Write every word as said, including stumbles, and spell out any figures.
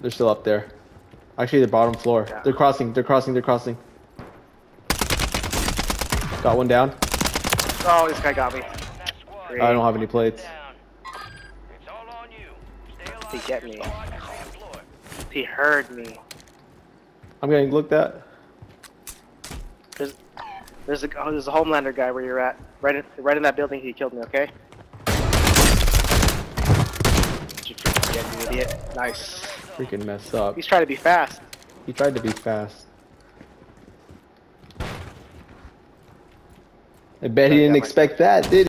They're still up there. Actually, they're bottom floor. Yeah. They're crossing. They're crossing. They're crossing. Got one down. Oh, this guy got me. Great. I don't have any plates. He get me. He heard me. I'm getting looked at. There's, there's a oh, there's a Homelander guy where you're at. Right in, right in that building. He killed me. Okay. Did you freaking get me, idiot? Nice. Freaking mess up. He's trying to be fast. He tried to be fast. I bet he didn't expect that, did he?